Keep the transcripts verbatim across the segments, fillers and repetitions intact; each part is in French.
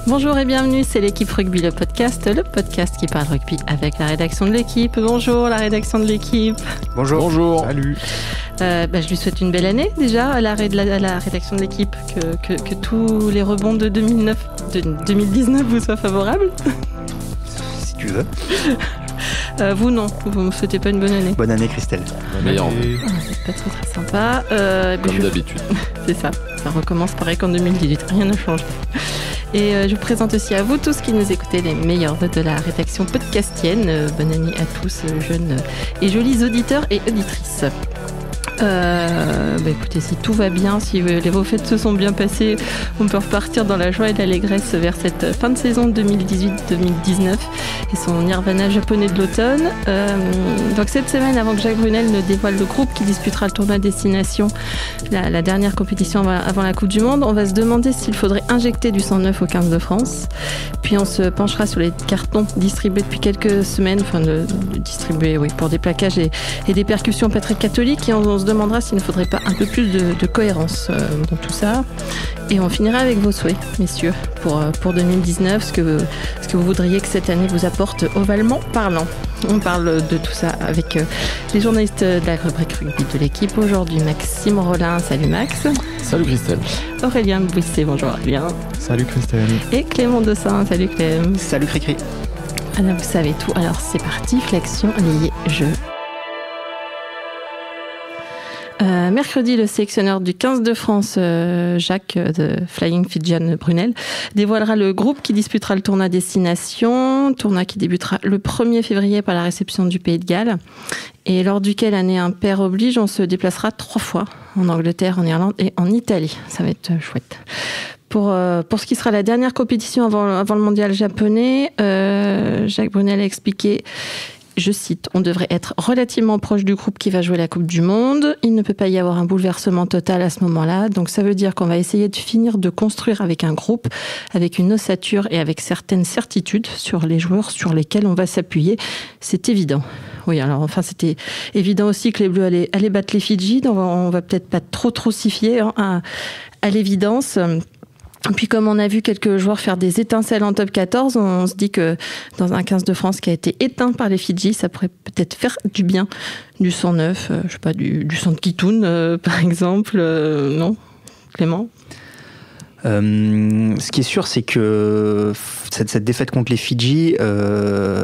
Bonjour et bienvenue, c'est l'équipe rugby, le podcast, le podcast qui parle rugby avec la rédaction de l'équipe. Bonjour la rédaction de l'équipe. Bonjour. Bonjour. Salut. Euh, bah, je lui souhaite une belle année déjà à la, à la, à la rédaction de l'équipe, que, que, que tous les rebonds de, deux mille neuf, de deux mille dix-neuf vous soient favorables. Si tu veux. Euh, vous non, vous ne me souhaitez pas une bonne année. Bonne année Christelle. Meilleur. Ah, c'est pas très très sympa. Euh, Comme je... d'habitude. C'est ça, ça recommence pareil qu'en deux mille dix-huit, rien n'a changé. Et euh, je vous présente aussi à vous tous qui nous écoutez les meilleurs votes de la rédaction podcastienne. Euh, bonne année à tous, euh, jeunes et jolis auditeurs et auditrices. Euh, bah écoutez, si tout va bien, si euh, les vos fêtes se sont bien passées, on peut repartir dans la joie et l'allégresse vers cette fin de saison deux mille dix-huit deux mille dix-neuf et son nirvana japonais de l'automne. Euh, donc cette semaine, avant que Jacques Brunel ne dévoile le groupe qui disputera le tournoi Destination, la, la dernière compétition avant, avant la Coupe du Monde, on va se demander s'il faudrait injecter du sang neuf au quinze de France. Puis on se penchera sur les cartons distribués depuis quelques semaines, enfin de, de distribués oui, pour des plaquages et, et des percussions Patrick catholiques, et on, on se demandera s'il ne faudrait pas un peu plus de, de cohérence euh, dans tout ça. Et on finira avec vos souhaits, messieurs, pour, pour deux mille dix-neuf, ce que, vous, ce que vous voudriez que cette année vous apporte ovalement parlant. On parle de tout ça avec euh, les journalistes de la rubrique rugby de l'équipe. Aujourd'hui, Maxime Rollin. Salut Max. Salut Christelle. Aurélien Bouisset. Bonjour Aurélien. Salut Christelle. Et Clément Dossin. Salut Clem. Salut Cricri. Alors vous savez tout. Alors c'est parti, flexion, lié, jeu. Euh, mercredi, le sélectionneur du quinze de France, euh, Jacques euh, de Flying Fijian Brunel, dévoilera le groupe qui disputera le tournoi Destination, tournoi qui débutera le premier février par la réception du Pays de Galles, et lors duquel, année impair oblige, on se déplacera trois fois en Angleterre, en Irlande et en Italie. Ça va être chouette. Pour, euh, pour ce qui sera la dernière compétition avant, avant le mondial japonais, euh, Jacques Brunel a expliqué, je cite, « On devrait être relativement proche du groupe qui va jouer la Coupe du Monde. Il ne peut pas y avoir un bouleversement total à ce moment-là. Donc ça veut dire qu'on va essayer de finir de construire avec un groupe, avec une ossature et avec certaines certitudes sur les joueurs sur lesquels on va s'appuyer. C'est évident. » Oui, alors enfin, c'était évident aussi que les Bleus allaient, allaient battre les Fidji. Donc on va peut-être pas trop trop s'y fier hein, à, à l'évidence. Puis comme on a vu quelques joueurs faire des étincelles en top quatorze, on se dit que dans un quinze de France qui a été éteint par les Fidji, ça pourrait peut-être faire du bien, du sang neuf, euh, je sais pas, du, du sang de Kitoun euh, par exemple, euh, non Clément ? Euh, ce qui est sûr, c'est que cette, cette défaite contre les Fidji, euh,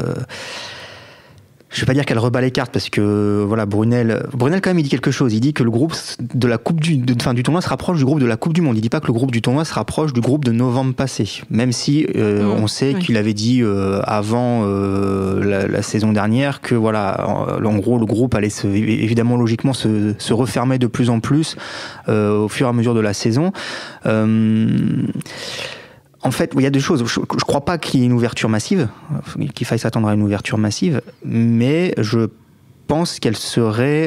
je vais pas dire qu'elle rebat les cartes parce que voilà, Brunel, Brunel quand même il dit quelque chose. Il dit que le groupe de la coupe du, de, enfin, du tournoi se rapproche du groupe de la Coupe du Monde. Il dit pas que le groupe du tournoi se rapproche du groupe de novembre passé. Même si euh, mmh, on sait oui. qu'il avait dit euh, avant euh, la, la saison dernière que voilà, en, en gros le groupe allait se, évidemment logiquement se, se refermer de plus en plus euh, au fur et à mesure de la saison. Euh, En fait, il y a deux choses. Je ne crois pas qu'il y ait une ouverture massive, qu'il faille s'attendre à une ouverture massive, mais je pense qu'elle serait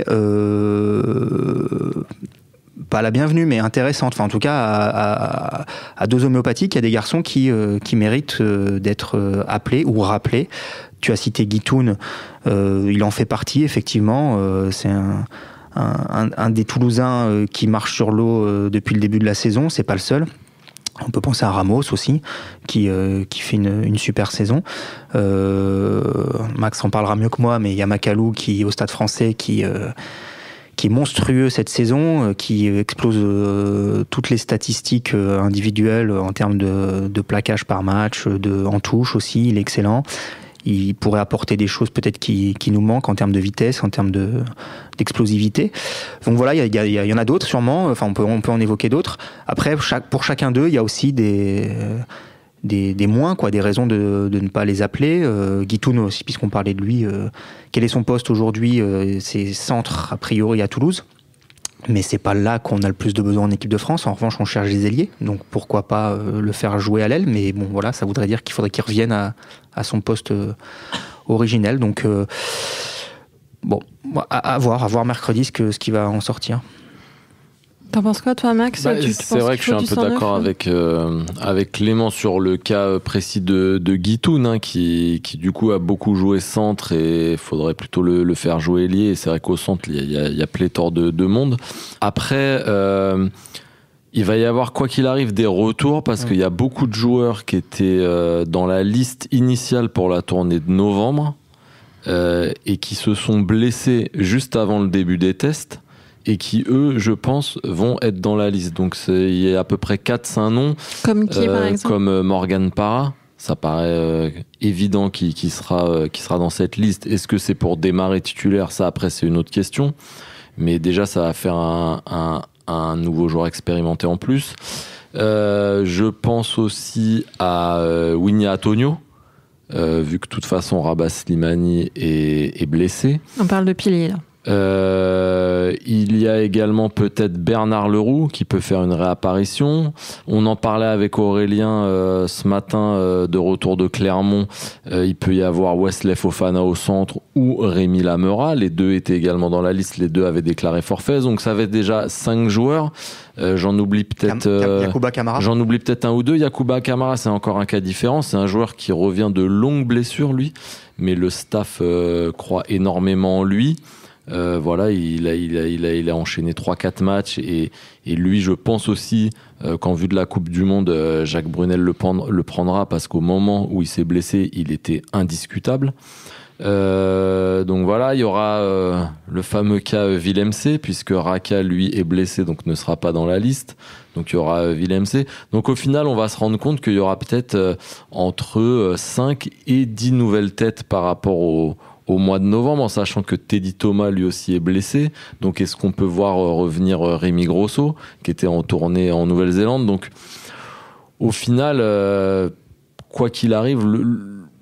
euh, pas la bienvenue, mais intéressante. Enfin, en tout cas, à, à, à deux homéopathiques, il y a des garçons qui, euh, qui méritent euh, d'être appelés ou rappelés. Tu as cité Guitoun, euh, il en fait partie, effectivement. Euh, c'est un, un, un des Toulousains euh, qui marche sur l'eau euh, depuis le début de la saison. C'est pas le seul. On peut penser à Ramos aussi, qui, euh, qui fait une, une super saison. Euh, Max en parlera mieux que moi, mais il y a Macalou qui, au Stade français qui, euh, qui est monstrueux cette saison, euh, qui explose euh, toutes les statistiques euh, individuelles en termes de, de plaquage par match, de, en touche aussi, il est excellent. Il pourrait apporter des choses peut-être qui, qui nous manquent en termes de vitesse, en termes de, d'explosivité. Donc voilà, il y, y, y en a d'autres sûrement, enfin on peut, on peut en évoquer d'autres. Après, chaque, pour chacun d'eux, il y a aussi des, des, des moins, quoi, des raisons de, de ne pas les appeler. Euh, Guitoun aussi, puisqu'on parlait de lui, euh, quel est son poste aujourd'hui euh, c'est centre, a priori, à Toulouse. Mais c'est pas là qu'on a le plus de besoin en équipe de France. En revanche, on cherche des ailiers, donc pourquoi pas euh, le faire jouer à l'aile. Mais bon, voilà, ça voudrait dire qu'il faudrait qu'il revienne à, à son poste euh, originel. Donc, euh, bon, à, à voir, à voir mercredi ce, que, ce qui va en sortir. T'en penses quoi, toi, Max? bah, tu, tu C'est vrai que je suis un peu d'accord neuf, avec, euh, avec Clément sur le cas précis de, de Guitoun, hein, qui, qui du coup a beaucoup joué centre et il faudrait plutôt le, le faire jouer ailier. Et c'est vrai qu'au centre, il y a, il y a pléthore de, de monde. Après, euh, Il va y avoir, quoi qu'il arrive, des retours parce ouais. qu'il y a beaucoup de joueurs qui étaient euh, dans la liste initiale pour la tournée de novembre euh, et qui se sont blessés juste avant le début des tests et qui, eux, je pense, vont être dans la liste. Donc, c'est, il y a à peu près quatre cinq noms. Comme qui, euh, par exemple ? Comme Morgan Parra. Ça paraît euh, évident qu'il, qu'il, sera, euh, qu'il sera dans cette liste. Est-ce que c'est pour démarrer titulaire ? Ça, après, c'est une autre question. Mais déjà, ça va faire un, un, un nouveau joueur expérimenté en plus. Euh, je pense aussi à euh, Winnie Antonio, euh, vu que de toute façon, Rabah Slimani est, est blessé. On parle de pilier, là. Euh, il y a également peut-être Bernard Leroux qui peut faire une réapparition. On en parlait avec Aurélien euh, ce matin euh, de retour de Clermont. Euh, il peut y avoir Wesley Fofana au centre ou Rémi Lamera. Les deux étaient également dans la liste. Les deux avaient déclaré forfait. Donc ça fait déjà cinq joueurs. Euh, j'en oublie peut-être. Euh, Yacouba Camara. J'en oublie peut-être un ou deux. Yacouba Camara, c'est encore un cas différent. C'est un joueur qui revient de longues blessures, lui, mais le staff euh, croit énormément en lui. Euh, voilà, il a, il, a, il, a, il a enchaîné trois quatre matchs et, et lui, je pense aussi euh, qu'en vue de la Coupe du Monde, euh, Jacques Brunel le, prendre, le prendra parce qu'au moment où il s'est blessé, il était indiscutable. Euh, donc voilà, il y aura euh, le fameux cas euh, Villemc, puisque Raka, lui, est blessé, donc ne sera pas dans la liste. Donc il y aura euh, Villemc. Donc au final, on va se rendre compte qu'il y aura peut-être euh, entre euh, cinq et dix nouvelles têtes par rapport au au mois de novembre, en sachant que Teddy Thomas lui aussi est blessé. Donc est-ce qu'on peut voir revenir Rémi Grosso, qui était en tournée en Nouvelle-Zélande. Donc au final, euh, quoi qu'il arrive, le, le,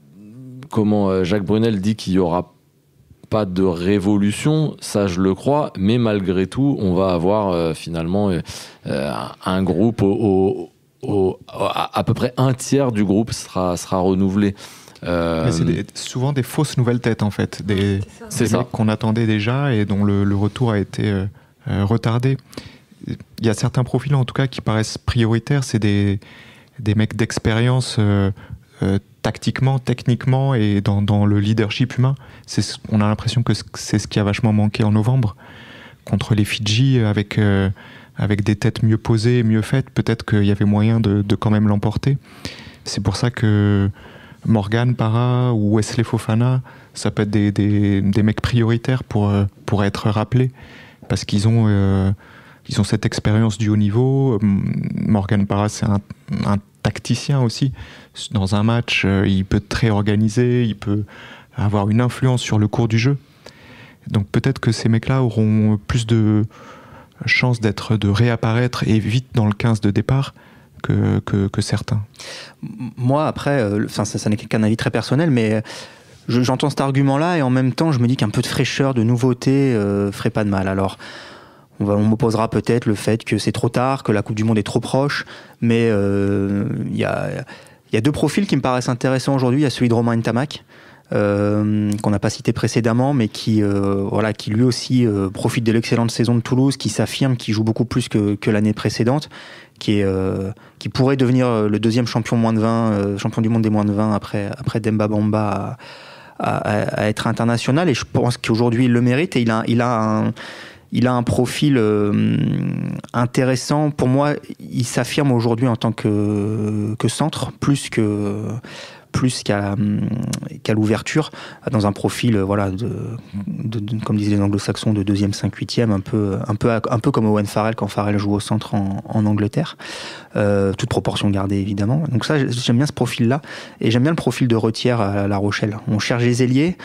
comment Jacques Brunel dit qu'il n'y aura pas de révolution, ça je le crois, mais malgré tout, on va avoir euh, finalement euh, un groupe, au, au, au, à, à peu près un tiers du groupe sera, sera renouvelé. Euh... Mais c'est des, souvent des fausses nouvelles têtes en fait, des, c'est des ça. mecs qu'on attendait déjà et dont le, le retour a été euh, euh, retardé. Il y a certains profils en tout cas qui paraissent prioritaires, c'est des, des mecs d'expérience euh, euh, tactiquement, techniquement et dans, dans le leadership humain. C'est, on a l'impression que c'est ce qui a vachement manqué en novembre contre les Fidji avec, euh, avec des têtes mieux posées, mieux faites. Peut-être qu'il y avait moyen de, de quand même l'emporter. C'est pour ça que Morgan Parra ou Wesley Fofana, ça peut être des, des, des mecs prioritaires pour, pour être rappelés parce qu'ils ont, euh, ils ont cette expérience du haut niveau. Morgan Parra, c'est un, un tacticien aussi. Dans un match, il peut très organiser, il peut avoir une influence sur le cours du jeu. Donc peut-être que ces mecs-là auront plus de chances d'être, de réapparaître et vite dans le quinze de départ. Que, que, que certains. Moi, après, euh, ça, ça n'est qu'un avis très personnel, mais je, j'entends cet argument-là et en même temps, je me dis qu'un peu de fraîcheur, de nouveauté euh, ferait pas de mal. Alors, on, va, on m'opposera peut-être le fait que c'est trop tard, que la Coupe du Monde est trop proche, mais il euh, y, a, y a deux profils qui me paraissent intéressants aujourd'hui. Il y a celui de Romain Ntamak, Euh, qu'on n'a pas cité précédemment, mais qui, euh, voilà, qui lui aussi euh, profite de l'excellente saison de Toulouse, qui s'affirme, qui joue beaucoup plus que, que l'année précédente, qui, est, euh, qui pourrait devenir le deuxième champion moins de vingt, euh, champion du monde des moins de vingt après, après Demba Bamba à, à, à être international. Et je pense qu'aujourd'hui il le mérite et il a, il a un Il a un profil euh, intéressant. Pour moi, il s'affirme aujourd'hui en tant que, que centre, plus que plus qu'à, qu'à l'ouverture, dans un profil, voilà, de, de, de, comme disaient les anglo-saxons, de deuxième, cinq, huitième, un peu, un peu, un peu comme Owen Farrell quand Farrell joue au centre en, en Angleterre. Euh, toute proportion gardée, évidemment. Donc ça, j'aime bien ce profil-là. Et j'aime bien le profil de Retière à La Rochelle. On cherche les ailiers.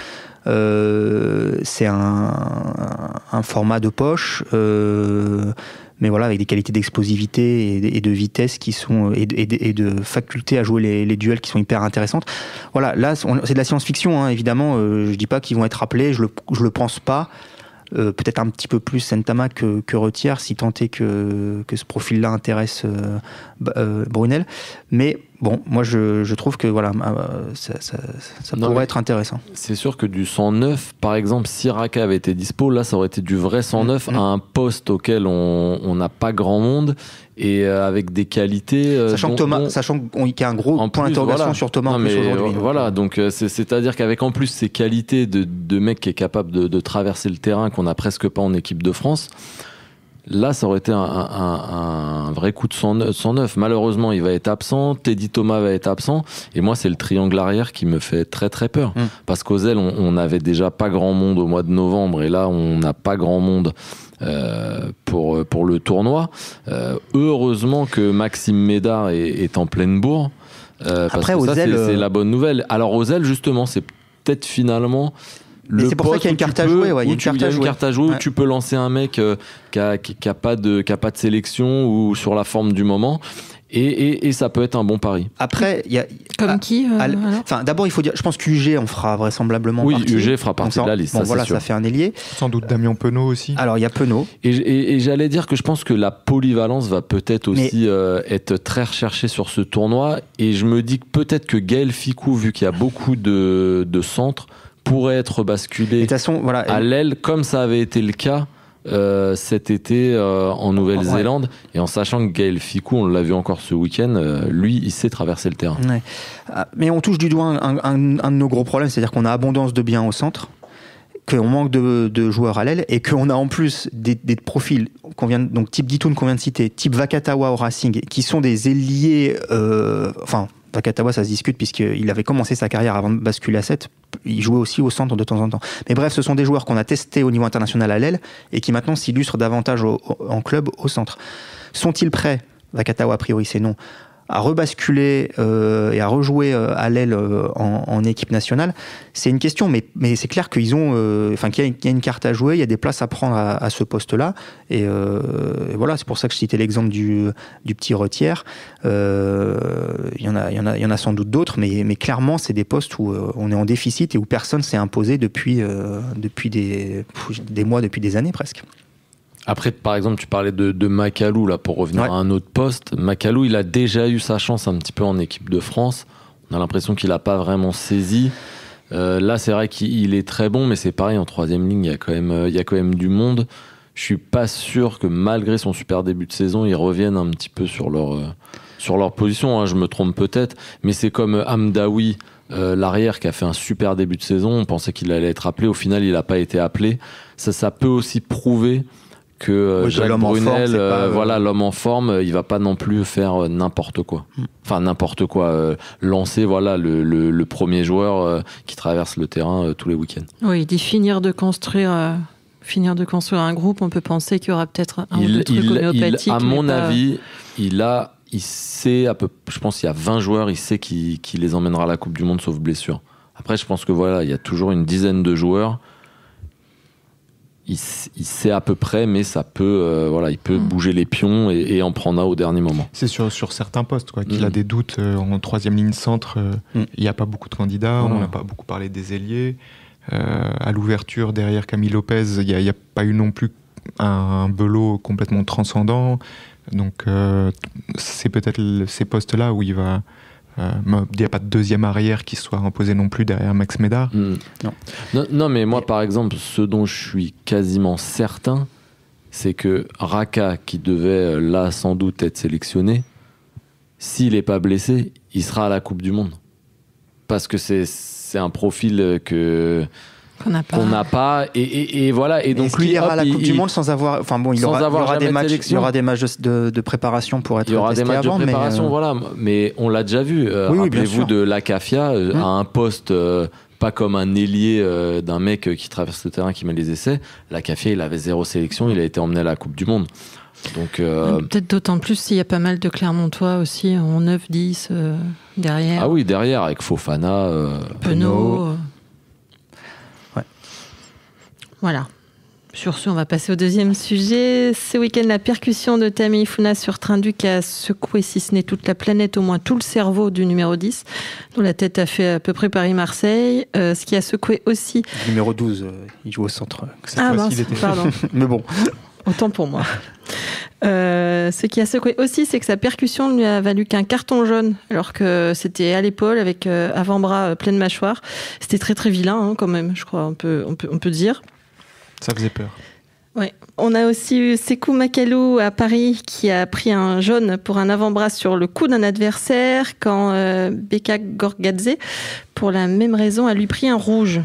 Euh, c'est un, un format de poche, euh, mais voilà, avec des qualités d'explosivité et de, et de vitesse qui sont et de, et de, et de faculté à jouer les, les duels qui sont hyper intéressantes. Voilà, là on, c'est de la science-fiction, hein, évidemment. Euh, je dis pas qu'ils vont être rappelés, je le je le pense pas. Euh, peut-être un petit peu plus Ntamak que, que Retière, si tant est que, que ce profil-là intéresse euh, euh, Brunel. Mais bon, moi je, je trouve que voilà, euh, ça, ça, ça non, pourrait être intéressant. C'est sûr que du cent neuf, par exemple, si Raka avait été dispo, là ça aurait été du vrai cent neuf mmh. à un poste auquel on n'a pas grand monde et euh, avec des qualités. Euh, sachant, dont, que Thomas, dont, sachant qu'il y a un gros point d'interrogation voilà. sur Thomas non, en plus mais, aujourd'hui. Euh, voilà, donc euh, c'est, c'est-à-dire qu'avec en plus ces qualités de, de mec qui est capable de, de traverser le terrain qu'on n'a presque pas en équipe de France. Là, ça aurait été un, un, un vrai coup de cent neuf. Malheureusement, il va être absent. Teddy Thomas va être absent. Et moi, c'est le triangle arrière qui me fait très très peur. Mmh. Parce qu'aux ailes, on, on avait déjà pas grand monde au mois de novembre. Et là, on n'a pas grand monde euh, pour, pour le tournoi. Euh, heureusement que Maxime Médard est, est en pleine bourre. Euh, parce Après, que ça, c'est, c'est la bonne nouvelle. Alors, aux ailes, justement, c'est peut-être finalement... Le c'est pour ça qu'il y a une carte à jouer. Ouais, il y a une carte à jouer, carte à jouer ouais. où tu peux lancer un mec euh, qui a, qui, qui a pas de, qui a pas de sélection ou sur la forme du moment. Et, et, et ça peut être un bon pari. Après, il y a. Comme à, qui euh, Enfin, d'abord, il faut dire. Je pense qu'U G en fera vraisemblablement oui, partie. Oui, U G fera partie de la liste. Bon, ça, voilà, c'est sûr. Ça fait un ailier. Sans doute Damien Penaud aussi. Alors, il y a Penaud. Et, et, et j'allais dire que je pense que la polyvalence va peut-être aussi Mais... euh, être très recherchée sur ce tournoi. Et je me dis que peut-être que Gaël Ficou, vu qu'il y a beaucoup de, de centres, pourrait être basculé façon, voilà, à l'aile comme ça avait été le cas euh, cet été euh, en Nouvelle-Zélande ouais. et en sachant que Gaël Ficou, on l'a vu encore ce week-end, euh, lui il sait traverser le terrain. Ouais. Mais on touche du doigt un, un, un de nos gros problèmes, c'est-à-dire qu'on a abondance de biens au centre, qu'on manque de, de joueurs à l'aile et qu'on a en plus des, des profils qu'on vient, donc type Guitoun qu'on vient de citer, type Vakatawa au Racing, qui sont des ailiers euh, enfin Vakatawa, ça se discute puisqu'il avait commencé sa carrière avant de basculer à sept. Il jouait aussi au centre de temps en temps. Mais bref, ce sont des joueurs qu'on a testés au niveau international à l'aile et qui maintenant s'illustrent davantage au, au, en club au centre. Sont-ils prêts ? Vakatawa, a priori, c'est non. À rebasculer euh, et à rejouer euh, à l'aile euh, en, en équipe nationale, c'est une question, mais, mais c'est clair qu'ils ont, enfin euh, qu'il y a, qu'il y a une carte à jouer, il y a des places à prendre à, à ce poste-là, et, euh, et voilà, c'est pour ça que je citais l'exemple du, du petit Retière. Euh, il y en a, il y en a, il y en a sans doute d'autres, mais, mais clairement, c'est des postes où euh, on est en déficit et où personne s'est imposé depuis, euh, depuis des, des mois, depuis des années presque. Après, par exemple, tu parlais de, de Macalou, là, pour revenir ouais. à un autre poste. Macalou, il a déjà eu sa chance un petit peu en équipe de France. On a l'impression qu'il n'a pas vraiment saisi. Euh, là, c'est vrai qu'il est très bon, mais c'est pareil, en troisième ligne, il y a quand même, il y a quand même du monde. Je suis pas sûr que malgré son super début de saison, ils reviennent un petit peu sur leur, euh, sur leur position. Hein, je me trompe peut-être, mais c'est comme Hamdaoui, euh, l'arrière, qui a fait un super début de saison. On pensait qu'il allait être appelé. Au final, il n'a pas été appelé. Ça, ça peut aussi prouver que euh, oui, Jacques Brunel, forme, euh, pas, euh... voilà, l'homme en forme, il va pas non plus faire euh, n'importe quoi. Mm. Enfin, n'importe quoi. Euh, lancer, voilà, le, le, le premier joueur euh, qui traverse le terrain euh, tous les week-ends. Oui, il dit finir de construire, euh, finir de construire un groupe. On peut penser qu'il y aura peut-être un il, ou deux trucs il, homéopathiques. Il, à mon pas... avis, il a, il sait à peu, je pense qu'il y a vingt joueurs, il sait qu'il, qu'il les emmènera à la Coupe du Monde sauf blessure. Après, je pense que voilà, il y a toujours une dizaine de joueurs. Il, il sait à peu près, mais ça peut, euh, voilà, il peut mmh. bouger les pions et, et en prendre un au dernier moment. C'est sur, sur certains postes, quoi, qu'il mmh. a des doutes euh, en troisième ligne centre. Euh, mmh. Il n'y a pas beaucoup de candidats, mmh. on n'a pas beaucoup parlé des ailiers. Euh, à l'ouverture, derrière Camille Lopez, il n'y a, a pas eu non plus un, un Belot complètement transcendant. Donc, euh, c'est peut-être le, ces postes-là où il va... Il euh, n'y a pas de deuxième arrière qui soit imposé non plus derrière Max Médard. Mmh. Non. non. Non, mais moi, par exemple, ce dont je suis quasiment certain, c'est que Raka, qui devait là sans doute être sélectionné, s'il n'est pas blessé, il sera à la Coupe du Monde. Parce que c'est, c'est un profil que... qu'on n'a pas, qu'on n'a pas et, et, et voilà et donc Est-ce lui il ira à la Coupe il, du Monde sans avoir enfin bon il aura, il aura des matchs il y aura des matchs de, de préparation pour être il y aura des matchs avant, de préparation mais euh... voilà mais on l'a déjà vu euh, oui, rappelez-vous oui, de Lacafia euh, hum. à un poste euh, pas comme un ailier euh, d'un mec euh, qui traverse le terrain qui met les essais. Lacafia il avait zéro sélection, il a été emmené à la Coupe du Monde. Donc euh... peut-être d'autant plus s'il y a pas mal de Clermontois aussi en neuf dix euh, derrière. Ah oui, derrière avec Fofana, euh, Penaud. Euh... Voilà. Sur ce, on va passer au deuxième sujet. Ce week-end, la percussion de Tammy Funa sur Trinduc a secoué, si ce n'est toute la planète, au moins tout le cerveau du numéro dix, dont la tête a fait à peu près Paris-Marseille. Euh, ce qui a secoué aussi... Le numéro douze, euh, il joue au centre. Ah mince, pardon. Mais bon. Autant pour moi. Euh, ce qui a secoué aussi, c'est que sa percussion ne lui a valu qu'un carton jaune, alors que c'était à l'épaule, avec euh, avant-bras euh, plein de mâchoires. C'était très très vilain, hein, quand même, je crois, on peut, on peut, on peut dire. Ça faisait peur. Ouais. On a aussi eu Sekou Macalou à Paris qui a pris un jaune pour un avant-bras sur le cou d'un adversaire quand euh, Beka Gorgadze, pour la même raison, a lui pris un rouge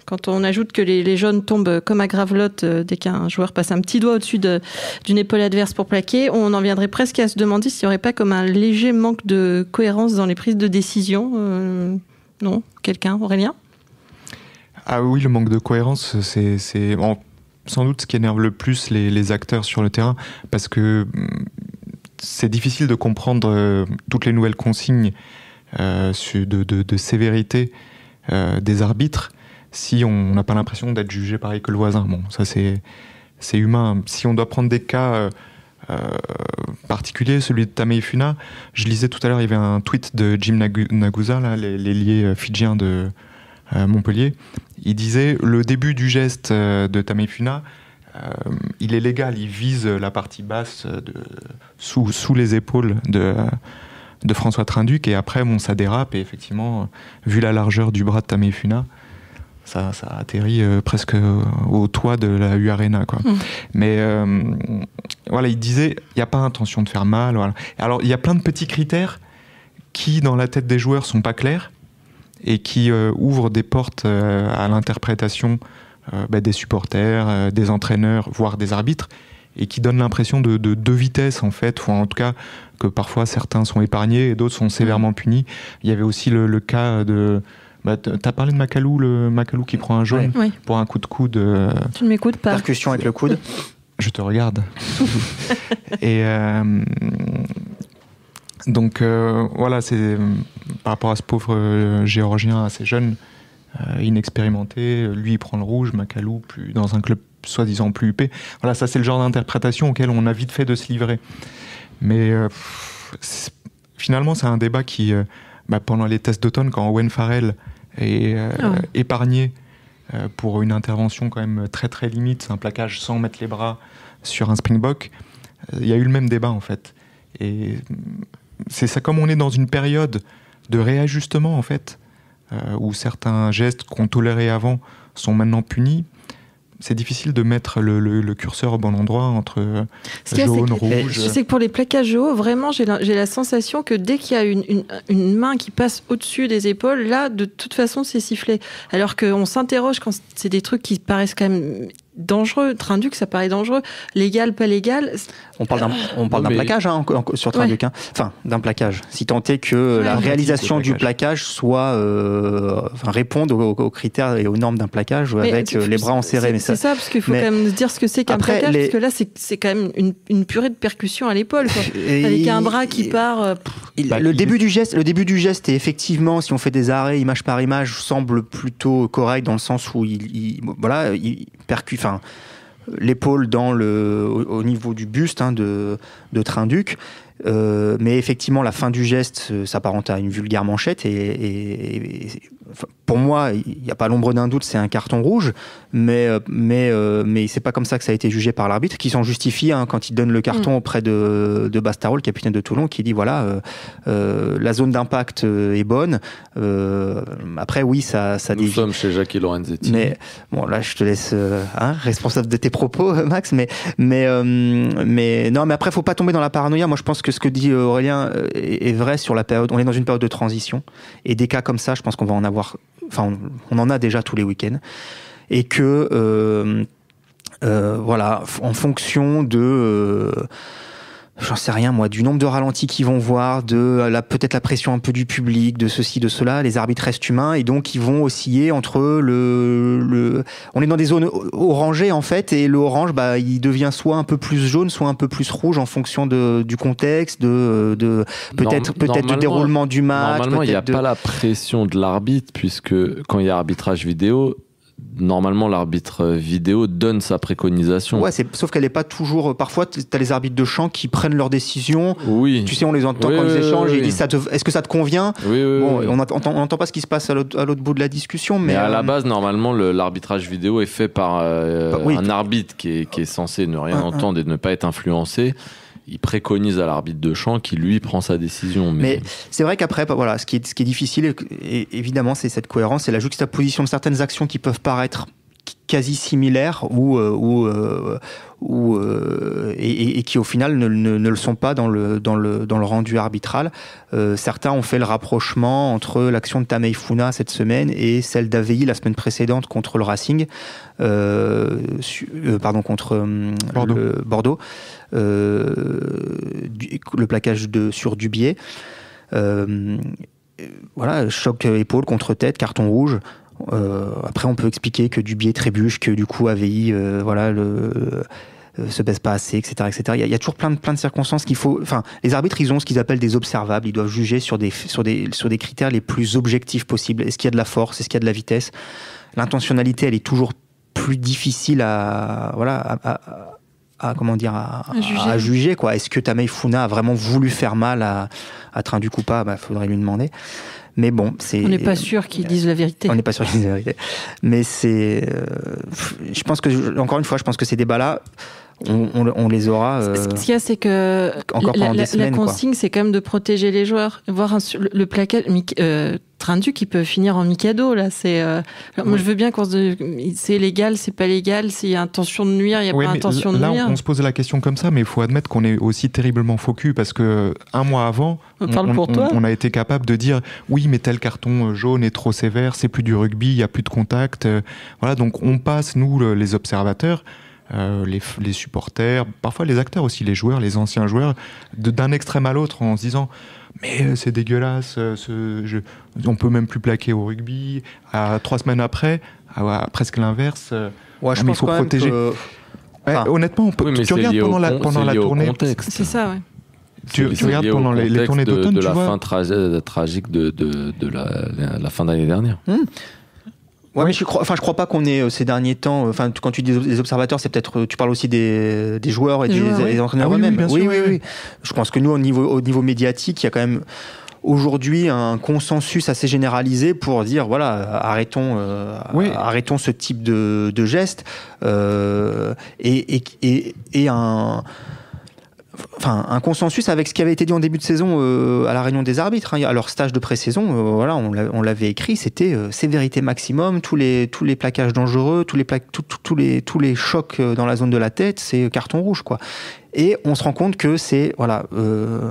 Quand on ajoute que les, les jaunes tombent comme à gravelotte euh, dès qu'un joueur passe un petit doigt au-dessus de, d'une épaule adverse pour plaquer, on en viendrait presque à se demander s'il n'y aurait pas comme un léger manque de cohérence dans les prises de décision. Euh, non, quelqu'un, Aurélien ? Ah oui, le manque de cohérence, c'est, c'est bon, sans doute ce qui énerve le plus les, les acteurs sur le terrain, parce que c'est difficile de comprendre euh, toutes les nouvelles consignes euh, de, de, de sévérité euh, des arbitres si on n'a pas l'impression d'être jugé pareil que le voisin. Bon, ça c'est, c'est humain. Si on doit prendre des cas euh, euh, particuliers, celui de Tamei Funa, je lisais tout à l'heure, il y avait un tweet de Jim Nagu- Nagusa, là, l'ailier fidjien de euh, Montpellier. Il disait, le début du geste euh, de Tamei Funa, euh, il est légal, il vise la partie basse de, sous, sous les épaules de... de François Trinduc, et après bon, ça dérape, et effectivement, vu la largeur du bras de Tamei Funa, ça, ça atterrit euh, presque au toit de la U Arena, quoi. Mmh. Mais euh, voilà, il disait, il n'y a pas intention de faire mal. Voilà. Alors, il y a plein de petits critères qui, dans la tête des joueurs, sont pas clairs et qui euh, ouvrent des portes euh, à l'interprétation euh, bah, des supporters, euh, des entraîneurs, voire des arbitres, et qui donnent l'impression de deux de vitesses, en fait, ou en tout cas que parfois certains sont épargnés et d'autres sont sévèrement punis. Il y avait aussi le, le cas de... Bah, t'as parlé de Macalou, le Macalou qui prend un jaune ouais. pour un coup de coude. Euh, tu ne m'écoutes pas. Percussion avec le coude. Je te regarde. Et euh, donc euh, voilà, c'est par rapport à ce pauvre euh, Géorgien assez jeune, euh, inexpérimenté, lui il prend le rouge, Macalou plus dans un club soi-disant plus huppé. Voilà, ça c'est le genre d'interprétation auquel on a vite fait de se livrer. Mais euh, c'est, finalement, c'est un débat qui, euh, bah, pendant les tests d'automne, quand Owen Farrell est euh, oh. épargné euh, pour une intervention quand même très très limite, c'est un plaquage sans mettre les bras sur un springbok, il euh, y a eu le même débat en fait. Et c'est ça, comme on est dans une période de réajustement en fait, euh, où certains gestes qu'on tolérait avant sont maintenant punis. C'est difficile de mettre le, le, le curseur au bon endroit entre Ce jaune, que, rouge. Je sais que pour les plaquages hauts, vraiment, j'ai la, j'ai la sensation que dès qu'il y a une, une, une main qui passe au-dessus des épaules, là, de toute façon, c'est sifflé. Alors qu'on s'interroge quand c'est des trucs qui paraissent quand même dangereux. Trinduc, ça paraît dangereux. Légal, pas légal. On parle d'un, on parle d'un mais... plaquage hein, sur Trinduc. Ouais. Hein. Enfin, d'un plaquage. Si tant est que ouais, la réalisation du plaquage soit, euh, enfin, réponde aux, aux critères et aux normes d'un plaquage mais avec tu, les bras enserrés. C'est, mais ça, ça, c'est ça, parce qu'il faut mais quand même se dire ce que c'est qu'un plaquage, les... parce que là, c'est, c'est quand même une, une purée de percussion à l'épaule, quoi. Avec il... un bras qui part. Euh, il, bah, le il... début du geste, le début du geste, est effectivement, si on fait des arrêts image par image, semble plutôt correct dans le sens où il, il voilà, il percute. Enfin, l'épaule dans le, au, au niveau du buste hein, de, de Trinduc. Euh, mais effectivement, la fin du geste s'apparente à une vulgaire manchette. Et, et, et pour moi, il n'y a pas l'ombre d'un doute, c'est un carton rouge. Mais, mais, euh, mais c'est pas comme ça que ça a été jugé par l'arbitre, qui s'en justifie hein, quand il donne le carton mmh. auprès de, de Bastaro, le capitaine de Toulon, qui dit voilà, euh, euh, la zone d'impact est bonne. Euh, après, oui, ça, ça Nous dévie. sommes chez Jackie Lorenzetti. Mais bon, là, je te laisse euh, hein, responsable de tes propos, Max. Mais, mais, euh, mais non, mais après, faut pas tomber dans la paranoïa. Moi, je pense que ce que dit Aurélien est, est vrai sur la période. On est dans une période de transition, et des cas comme ça, je pense qu'on va en avoir. Enfin, on, on en a déjà tous les week-ends. Et que, euh, euh, voilà, en fonction de, euh, j'en sais rien moi, du nombre de ralentis qu'ils vont voir, de la, peut-être la pression un peu du public, de ceci, de cela, les arbitres restent humains et donc ils vont osciller entre le, le, on est dans des zones orangées en fait, et le orange, bah, il devient soit un peu plus jaune, soit un peu plus rouge en fonction de, du contexte, de, de peut-être, Norm- peut-être du déroulement du match. Normalement, il n'y a de... pas la pression de l'arbitre, puisque quand il y a arbitrage vidéo, normalement, l'arbitre vidéo donne sa préconisation. Ouais, c'est, sauf qu'elle n'est pas toujours. Parfois, tu as les arbitres de champ qui prennent leurs décisions. Oui. Tu sais, on les entend oui, quand oui, ils échangent oui, et ils oui. disent ça te, est-ce que ça te convient ? Oui, oui, bon, oui. On n'entend pas ce qui se passe à l'autre, à l'autre bout de la discussion. Mais, mais à euh, la base, normalement, le, l'arbitrage vidéo est fait par euh, bah, oui. un arbitre qui est, qui est censé ne rien un, entendre un. et ne pas être influencé. Il préconise à l'arbitre de champ qui, lui, prend sa décision. Mais, mais c'est vrai qu'après, voilà, ce qui est, ce qui est difficile, et, évidemment, c'est cette cohérence, c'est la juxtaposition de certaines actions qui peuvent paraître quasi similaires ou euh, ou euh, ou euh, et, et qui au final ne, ne, ne le sont pas dans le dans le dans le rendu arbitral. Euh, certains ont fait le rapprochement entre l'action de Tameifuna cette semaine et celle d'Avei la semaine précédente contre le Racing, euh, su, euh, pardon contre euh, Bordeaux. Le, Bordeaux, euh, du, le plaquage de sur Dubié. Euh, voilà, choc épaule contre tête, carton rouge. Euh, après, on peut expliquer que Dubié trébuche, que du coup Avei, euh, voilà, le, euh, se baisse pas assez, et cetera, et cetera. Il y a, il y a toujours plein de plein de circonstances qu'il faut. Enfin, les arbitres, ils ont ce qu'ils appellent des observables. Ils doivent juger sur des sur des sur des critères les plus objectifs possibles. Est-ce qu'il y a de la force? Est-ce qu'il y a de la vitesse? L'intentionnalité, elle est toujours plus difficile à voilà à, à, à comment dire à, à juger. à juger quoi. Est-ce que Tameifuna a vraiment voulu faire mal à à Train du Coupa? Bah, faudrait lui demander. Mais bon, c'est. On n'est pas sûr qu'ils disent la vérité. On n'est pas sûr qu'ils disent la vérité. Mais c'est. Euh, je pense que, encore une fois, je pense que ces débats-là, on, on, on les aura. Euh, Ce qu'il y a, c'est que. Encore pendant la, des la, semaines, la consigne, quoi. C'est quand même de protéger les joueurs. Voir un, le, le plaquage. Euh, Train-du qui peut finir en Mikado, là. C'est, euh, oui. Moi, je veux bien qu'on se. C'est légal, c'est pas légal, s'il y a intention de nuire, il n'y a oui, pas intention là, de nuire. Là, on, on se pose la question comme ça, mais il faut admettre qu'on est aussi terriblement faux cul parce que un mois avant, on, on, pour on, toi. on a été capable de dire oui, mais tel carton jaune est trop sévère, c'est plus du rugby, il n'y a plus de contact. Euh, voilà, donc on passe, nous, le, les observateurs, euh, les, les supporters, parfois les acteurs aussi, les joueurs, les anciens joueurs, de, d'un extrême à l'autre en se disant mais c'est dégueulasse, ce, je, on peut même plus plaquer au rugby. À, trois semaines après, à, à presque l'inverse, ouais, je pense il faut quand protéger. Que... Ouais, enfin, honnêtement, on peut, oui, tu regardes pendant la, pendant la tournée. C'est ça, ouais. Tu, tu regardes pendant les, les tournées d'automne, de, de tu la vois. fin tra- tragique de, de, de la, la fin d'année dernière. Mmh. Ouais, oui. mais je crois, enfin, je crois pas qu'on ait euh, ces derniers temps. Enfin, quand tu dis des observateurs, c'est peut-être, tu parles aussi des, des joueurs et des, joueurs, des, oui. des entraîneurs ah, oui, eux-mêmes. Oui, oui, sûr, oui, oui, oui. Je pense que nous, au niveau, au niveau médiatique, il y a quand même aujourd'hui un consensus assez généralisé pour dire voilà, arrêtons, euh, oui. arrêtons ce type de, de geste euh, et, et, et, et un. Enfin, un consensus avec ce qui avait été dit en début de saison euh, à la réunion des arbitres. Hein. À leur stage de pré-saison, euh, voilà, on, l'a, on l'avait écrit, c'était euh, sévérité maximum, tous les, tous les plaquages dangereux, tous les, pla- tout, tout, tous les, tous les chocs dans la zone de la tête, c'est carton rouge, quoi. Et on se rend compte que c'est, voilà, euh,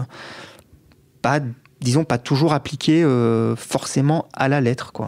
pas, disons, pas toujours appliqué euh, forcément à la lettre, quoi.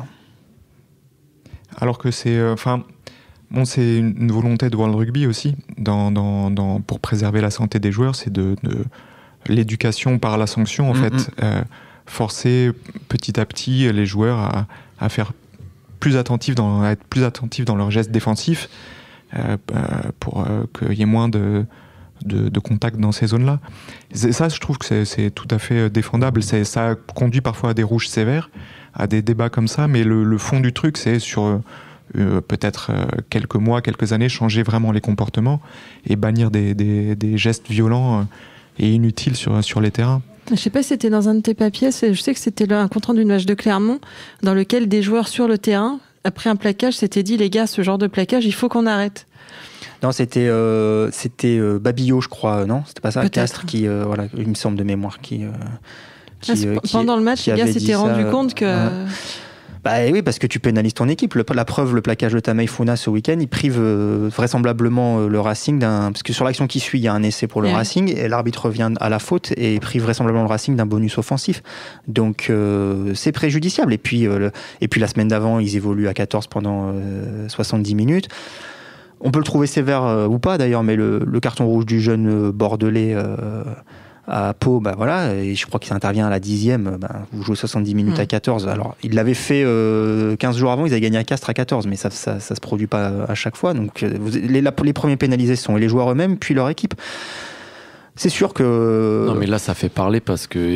Alors que c'est, enfin. Euh, Bon, c'est une volonté de World Rugby aussi, dans, dans, dans, pour préserver la santé des joueurs, c'est de, de l'éducation par la sanction, en mm-hmm. fait. Euh, forcer petit à petit les joueurs à, à faire plus attentifs dans, à être plus attentifs dans leurs gestes défensifs euh, pour euh, qu'il y ait moins de, de, de contact dans ces zones-là. C'est, ça, je trouve que c'est, c'est tout à fait défendable. C'est, ça conduit parfois à des rouges sévères, à des débats comme ça, mais le, le fond du truc, c'est sur... Euh, peut-être euh, quelques mois, quelques années, changer vraiment les comportements et bannir des, des, des gestes violents euh, et inutiles sur, sur les terrains. Je ne sais pas si c'était dans un de tes papiers, je sais que c'était un compte rendu d'une match de Clermont dans lequel des joueurs sur le terrain, après un plaquage, s'étaient dit les gars, ce genre de plaquage, il faut qu'on arrête. Non, c'était, euh, c'était euh, Babillot, je crois, non? C'était pas ça, Peut-être. Castres, qui, euh, voilà, il me semble de mémoire, qui... Euh, qui, ah, euh, qui pendant le match, les gars s'étaient rendus compte que... Euh, Bah oui, parce que tu pénalises ton équipe. Le, la preuve, le plaquage de Tameifuna ce week-end, il prive euh, vraisemblablement euh, le Racing d'un... Parce que sur l'action qui suit, il y a un essai pour le yeah. Racing, et l'arbitre revient à la faute et prive vraisemblablement le Racing d'un bonus offensif. Donc euh, c'est préjudiciable. Et puis, euh, le, et puis la semaine d'avant, ils évoluent à quatorze pendant euh, soixante-dix minutes. On peut le trouver sévère euh, ou pas d'ailleurs, mais le, le carton rouge du jeune euh, Bordelais... Euh, à Pau, bah voilà, et je crois qu'il intervient à la dixième, bah, vous jouez soixante-dix minutes mmh. à quatorze. Alors, il l'avait fait euh, quinze jours avant, ils avaient gagné à Castres à quatorze, mais ça, ça, ça se produit pas à chaque fois. Donc, vous, les, les premiers pénalisés sont les joueurs eux-mêmes, puis leur équipe. C'est sûr que... Non, mais là, ça fait parler parce que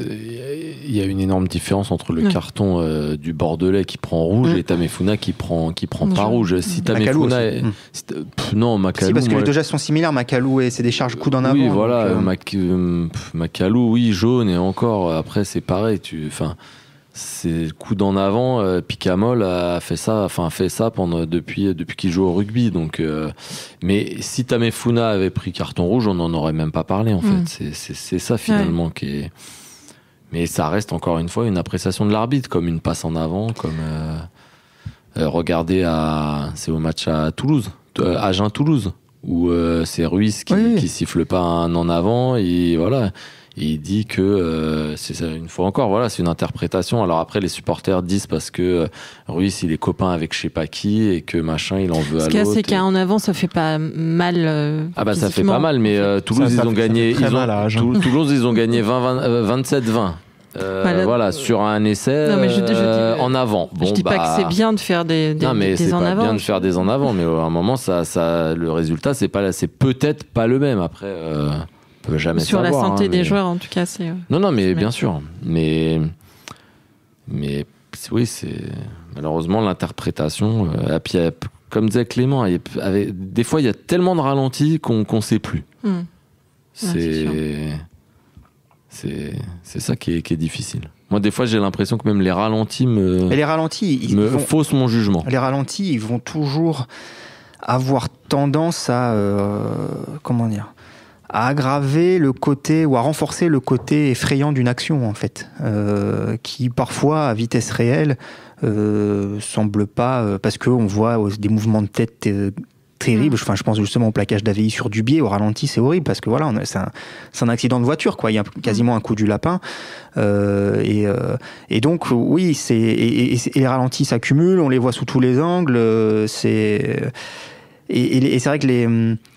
il y a une énorme différence entre le ouais. carton euh, du Bordelais qui prend rouge mmh. et Tameifuna qui prend, qui prend pas rouge. Si Tameifuna... Est... Mmh. Si, pff, non, Macalou... Si, parce que moi, les deux gestes sont similaires. Macalou, et c'est des charges coudes en avant. Oui, voilà. Donc, euh... Mac, euh, Macalou, oui, jaune, et encore, après, c'est pareil. Tu... Enfin, c'est coude en avant. Euh, Picamol a fait ça, enfin fait ça pendant depuis depuis qu'il joue au rugby. Donc, euh, mais si Tameifuna avait pris carton rouge, on n'en aurait même pas parlé en mmh. fait. C'est, c'est c'est ça finalement ouais. qui est. Mais ça reste encore une fois une appréciation de l'arbitre, comme une passe en avant, comme. Euh, Euh, regardez, à, c'est au match à Toulouse, euh, Agen-Toulouse, où euh, c'est Ruiz qui, oui, oui. qui siffle pas un en avant, et voilà. Et il dit que, euh, c'est ça, une fois encore, voilà, c'est une interprétation. Alors après, les supporters disent parce que euh, Ruiz, il est copain avec je sais pas qui, et que machin, il en veut à l'autre. Ce qu'il y a, c'est et... qu'un en avant, ça fait pas mal. Euh, ah bah ça fait physiquement. pas mal, mais euh, Toulouse, Ça, ils ça ont fait- gagné, ça fait très ils ont, mal à Agen. Tou- Toulouse, ils ont gagné vingt-sept vingt. Euh, Voilà. voilà, sur un essai Non, mais je- je dis- euh, en avant. Bon, je dis pas bah, que c'est bien de faire des, des, non, mais des c'est en pas avant. bien de faire des en avant, mais à un moment, ça, ça, le résultat, c'est pas, c'est peut-être pas le même. Après, euh, on peut jamais Sur savoir. la santé hein, des mais... joueurs, en tout cas, c'est. euh, Non, non, mais c'est bien bien. sûr. Mais, mais oui, c'est malheureusement l'interprétation. Euh, et puis, euh, comme disait Clément, il y a- avec- des fois, il y a tellement de ralentis qu'on qu'on sait plus. Hmm. c'est sûr. C'est c'est c'est ça qui est, qui est difficile. Moi, des fois, j'ai l'impression que même les ralentis me, Mais les ralentis, ils, me ils vont, faussent mon jugement. les ralentis, ils vont toujours avoir tendance à, euh, comment dire, à aggraver le côté ou à renforcer le côté effrayant d'une action en fait, euh, qui parfois à vitesse réelle euh, semble pas, euh, parce que on voit euh, des mouvements de tête euh, terribles. Enfin, je pense justement au plaquage d'A V I sur Dubié au ralenti, c'est horrible parce que voilà, on a- c'est un, c'est un accident de voiture quoi. Il y a quasiment un coup du lapin euh, et, euh, et donc oui, c'est et, et- et les ralentis s'accumulent, on les voit sous tous les angles. euh, C'est et, et- et c'est vrai que les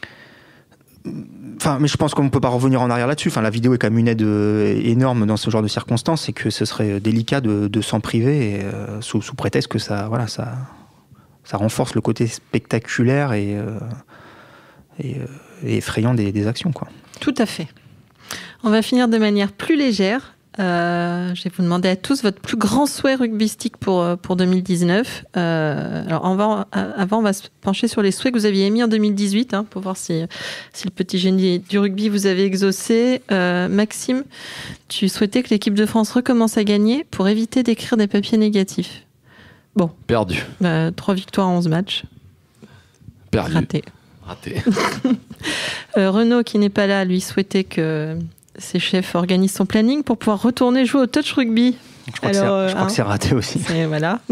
Enfin, mais je pense qu'on ne peut pas revenir en arrière là-dessus. Enfin, la vidéo est quand même une aide euh, énorme dans ce genre de circonstances, et que ce serait délicat de, de s'en priver et, euh, sous, sous prétexte que ça, voilà, ça, ça renforce le côté spectaculaire et, euh, et, euh, et effrayant des, des actions, quoi. Tout à fait. On va finir de manière plus légère. Euh, je vais vous demander à tous votre plus grand souhait rugbystique pour, euh, pour deux mille dix-neuf. Euh, alors, on va, avant, on va se pencher sur les souhaits que vous aviez émis en deux mille dix-huit, hein, pour voir si, si le petit génie du rugby vous avez exaucé. Euh, Maxime, tu souhaitais que l'équipe de France recommence à gagner pour éviter d'écrire des papiers négatifs. Bon, Perdu. bah, trois victoires en onze matchs. Perdu. Raté. Raté. Euh, Renaud, qui n'est pas là, lui souhaitait que ses chefs organisent son planning pour pouvoir retourner jouer au touch rugby. Je crois Alors, que c'est, euh, je crois hein. que c'est raté aussi. Et voilà.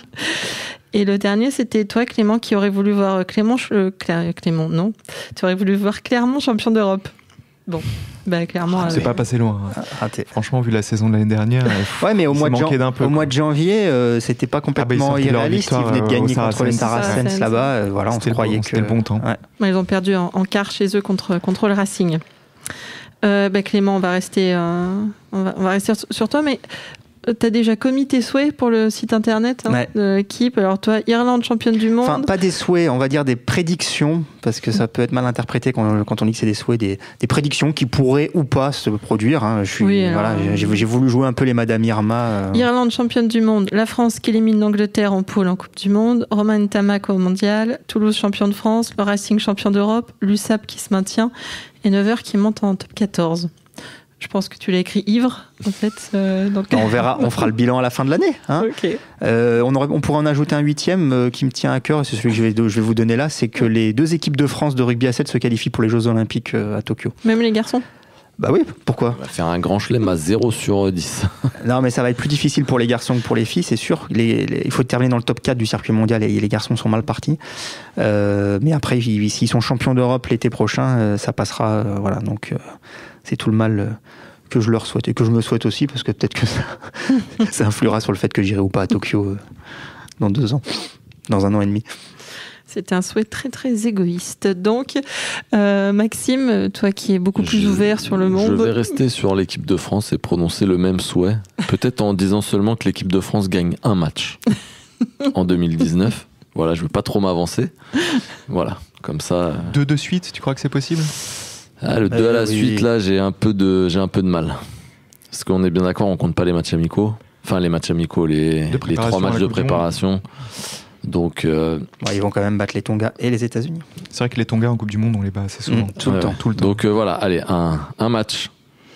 Et le dernier, c'était toi, Clément, qui aurait voulu voir Clément, euh, Clé- Clément, non, tu aurais voulu voir Clermont champion d'Europe. Bon, bah clairement. C'est avec- pas passé loin. Raté. Franchement, vu la saison de l'année dernière, euh, Ouais, mais au Il mois s'est de, manqué jan- d'un peu, au quoi. mois de janvier, euh, c'était pas complètement sortaient leur irréaliste. Ils victoire, venaient de euh, gagner au contre les Saracens. Saracens Saracens. là-bas. euh, voilà, on se C'était le- croyait que c'était le bon temps. Ouais. Ouais, ils ont perdu en, en quart chez eux contre, contre le Racing. Euh, bah, Clément, on va rester, euh, on va, on va rester sur, sur toi, mais tu as déjà commis tes souhaits pour le site internet hein, Ouais. de l'équipe. Alors toi, Irlande championne du monde. Enfin, pas des souhaits, on va dire des prédictions, parce que ça peut être mal interprété quand, quand on dit que c'est des souhaits, des, des prédictions qui pourraient ou pas se produire. Hein. Je suis, Oui, alors, voilà, j'ai, j'ai voulu jouer un peu les Madame Irma. euh. Irlande championne du monde, la France qui élimine l'Angleterre en poule en Coupe du Monde, Romain Tamac au Mondial, Toulouse champion de France, le Racing champion d'Europe, l'U S A P qui se maintient et neuf heures qui monte en top quatorze. Je pense que tu l'as écrit ivre, en fait. euh, donc... On verra, on fera le bilan à la fin de l'année. Hein. Ok. Euh, on, aurait, on pourrait en ajouter un huitième euh, qui me tient à cœur, et c'est celui que je vais, je vais vous donner là, c'est que les deux équipes de France de rugby à sept se qualifient pour les Jeux Olympiques euh, à Tokyo. Même les garçons. Bah oui, pourquoi? On va faire un grand chelem à zéro sur dix. Non, mais ça va être plus difficile pour les garçons que pour les filles, c'est sûr. Les, les- il faut terminer dans le top quatre du circuit mondial, et les garçons sont mal partis. Euh, mais après, ils- s'ils sont champions d'Europe l'été prochain, euh, ça passera. euh, voilà, donc euh, c'est tout le mal euh, que je leur souhaite, et que je me souhaite aussi, parce que peut-être que ça, ça influera sur le fait que j'irai ou pas à Tokyo euh, dans deux ans, dans un an et demi. C'était un souhait très très égoïste. Donc, euh, Maxime, toi qui es beaucoup plus Je- ouvert sur le monde. Je vais rester sur l'équipe de France et prononcer le même souhait. Peut-être en disant seulement que l'équipe de France gagne un match en deux mille dix-neuf. Voilà, je ne veux pas trop m'avancer. Voilà, comme ça. euh, Deux de suite, tu crois que c'est possible? Ah, le deux à la Euh, oui, suite, oui. là, j'ai un peu de, j'ai un peu de mal. Parce qu'on est bien d'accord, on compte pas les matchs amicaux. Enfin, les matchs amicaux, les, les préparation trois à matchs la de Coupe du Monde. préparation. Donc, euh, Ouais, ils vont quand même battre les Tonga et les États-Unis. C'est vrai que les Tonga en Coupe du Monde, on les bat assez souvent. Mmh, tout le ouais, temps. ouais. Tout le temps. Donc euh, voilà, allez, un, un match,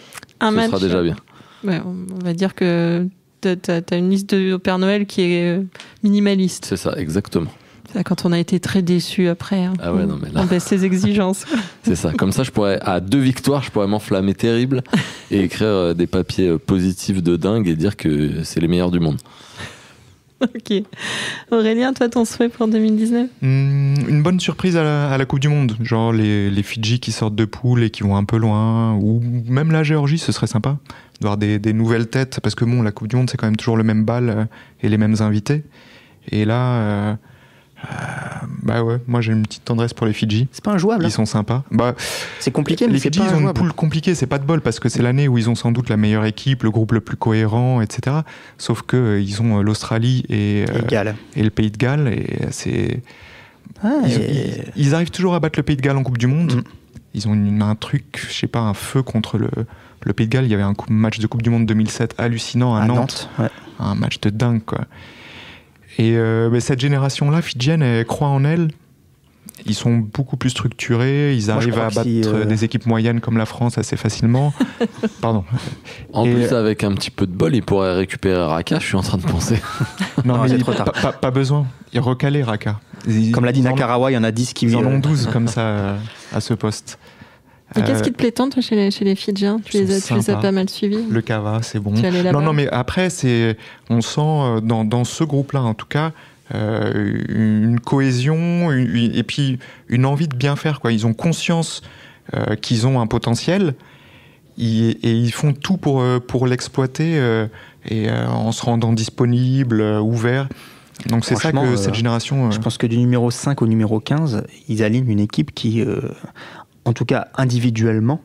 un ce match. sera déjà bien. Ouais, on va dire que t'as, t'as- t'as une liste de, au Père Noël qui est euh, minimaliste. C'est ça, exactement. C'est quand on a été très déçus après. hein. Ah ouais, non, mais là- On baisse les exigences. C'est ça. Comme ça, je pourrais, à deux victoires, je pourrais m'enflammer terrible et écrire euh, des papiers euh, positifs de dingue et dire que c'est les meilleurs du monde. Ok. Aurélien, toi, ton souhait pour deux mille dix-neuf ? Mmh, une bonne surprise à la, à la Coupe du Monde. Genre les, les Fidji qui sortent de poule et qui vont un peu loin. Ou même la Géorgie, ce serait sympa. D'avoir des, des nouvelles têtes. Parce que bon, la Coupe du Monde, c'est quand même toujours le même bal euh, et les mêmes invités. Et là, euh, euh, bah ouais, moi j'ai une petite tendresse pour les Fidji. C'est pas injouable. Ils sont sympas. Bah, c'est compliqué, mais les c'est Fidji, pas ils ont une injouable. poule compliquée. C'est pas de bol parce que c'est l'année où ils ont sans doute la meilleure équipe, le groupe le plus cohérent, et cetera. Sauf que euh, ils ont l'Australie et, euh, Et Galles. et le Pays de Galles. Et c'est Ah, ils, et- ils- ils arrivent toujours à battre le Pays de Galles en Coupe du Monde. Mm. Ils ont une- un truc, je sais pas, un feu contre le, le Pays de Galles. Il y avait un coup- match de Coupe du Monde deux mille sept hallucinant à, à Nantes. Nantes. Ouais. Un match de dingue, quoi. Et euh, mais cette génération-là, fidjienne, elle croit en elle. Ils sont beaucoup plus structurés. Ils Moi, je arrivent crois à que battre si, euh, des équipes moyennes comme la France assez facilement. Pardon. En Et- plus, avec un petit peu de bol, il pourrait récupérer Raka, je suis en train de penser. Non, Non, mais c'est il- trop tard. Pas, pas- pas besoin. Ils recalaient Raka. Ils- Comme l'a dit ils en- Nakarawa, il y en a dix qui Ils en ont euh, douze comme ça euh, à ce poste. Et qu'est-ce Euh, qui te plaît tant, toi, chez les, chez les Fidjiens ? Tu ils les, as, sont tu les as sympas. pas mal suivis ? Le Cava, c'est bon. Tu es allé là-bas ? Non, non, mais après, c'est, on sent euh, dans, dans ce groupe-là, en tout cas, euh, une cohésion une- une- et puis une envie de bien faire, quoi. Ils ont conscience euh, qu'ils ont un potentiel ils- et ils font tout pour, euh, pour l'exploiter euh, et euh, en se rendant disponible, euh, ouvert. Donc c'est ça que Franchement, euh, cette génération... euh, Je pense que du numéro cinq au numéro quinze, ils alignent une équipe qui, euh, en tout cas individuellement,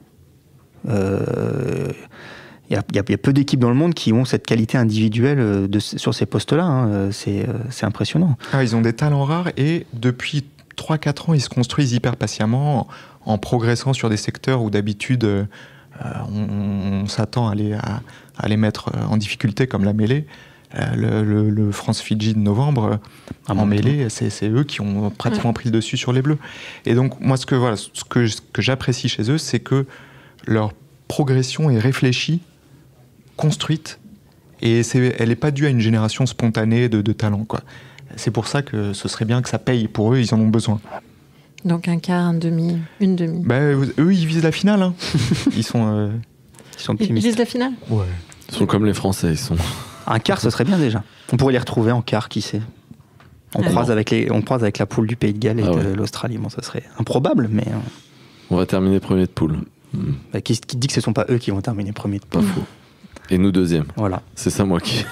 euh, il y, a- il y a- il y a peu d'équipes dans le monde qui ont cette qualité individuelle euh, de, sur ces postes-là. Hein. C'est, euh, c'est impressionnant. Ah, ils ont des talents rares et depuis trois quatre ans, ils se construisent hyper patiemment en, en progressant sur des secteurs où d'habitude euh, on, on s'attend à les, à, à les mettre en difficulté comme la mêlée. Euh, le, le- le France-Fidji de novembre, Ah, en bon, mêlée, c'est, c'est eux qui ont pratiquement pris le dessus sur les Bleus. Et donc moi, ce que, voilà, ce que, ce que j'apprécie chez eux, c'est que leur progression est réfléchie, construite, et c'est, elle n'est pas due à une génération spontanée de, de talent, quoi. C'est pour ça que ce serait bien que ça paye pour eux, ils en ont besoin. Donc un quart, un demi, une demi. Bah, eux, ils visent la finale. Hein. Ils sont. euh, Ils sont Ils optimistes. visent la finale ? Ouais. Ils sont comme les Français, ils sont. Un quart, ce serait bien déjà. On pourrait les retrouver en quart, qui sait. On, Ah croise non. avec les, on croise avec la poule du Pays de Galles et Ah de ouais. l'Australie. Bon, ça serait improbable, mais euh, On va terminer premier de poule. Hmm, bah, qui, qui dit que ce ne sont pas eux qui vont terminer premier de pas poule. faux. Et nous deuxième. Voilà. C'est ça, moi qui.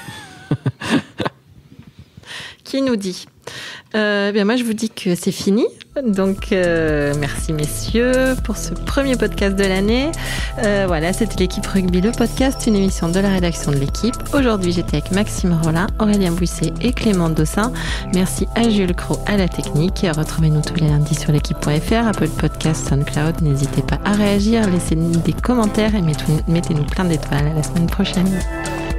Qui nous dit euh, bien, moi, je vous dis que c'est fini. Donc, euh, merci messieurs pour ce premier podcast de l'année. Euh, voilà, c'était l'équipe Rugby, le podcast, une émission de la rédaction de l'équipe. Aujourd'hui, j'étais avec Maxime Rollin, Aurélien Bouisset et Clément Dossin. Merci à Jules Cros à la technique. Retrouvez-nous tous les lundis sur l'équipe point f r, Apple Podcast, SoundCloud. N'hésitez pas à réagir, laissez-nous des commentaires et mettez-nous plein d'étoiles. À la semaine prochaine.